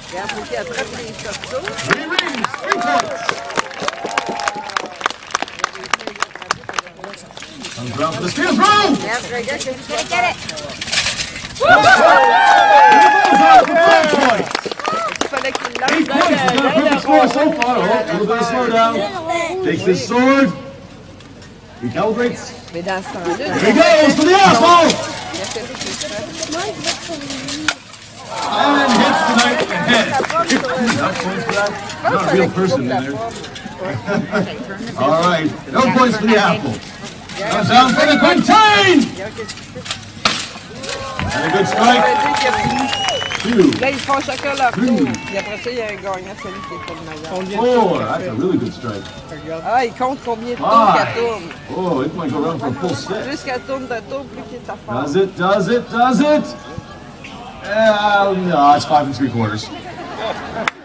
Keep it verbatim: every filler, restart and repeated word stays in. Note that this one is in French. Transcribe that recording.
Regarde, faut qu'il attrape les sorceaux. Three rings, three points. Comes around for the steal throw. Regarde, regarde, que tu Get it. Il fallait qu'il lance Eight dans points. He's got a le perfect score so far. Oh, a little bit of slowdown. Takes his sword. Recalibrates. Mais dans ce temps-là, Here he goes for the apple. And hits the knight in the head. Not points for that. Not a real person in there. All right. No points for the apple. Comes down for the quintain. And a good strike. Two. Là, ils font chacun leur tour. Puis après ça, il y a un gagnant, celui qui est pas le meilleur. Four. That's a really good strike. Ah, il compte combien de tours qu'elle tourne. Oh, it might go around for a full set. Plus qu'elle tourne de tours, plus qu'il est à fort. Does it, does it, does it? Uh, no, it's five and three quarters.